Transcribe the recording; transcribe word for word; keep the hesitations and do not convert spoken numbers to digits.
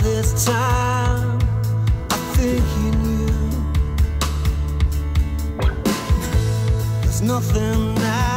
this time I think you knew there's nothing now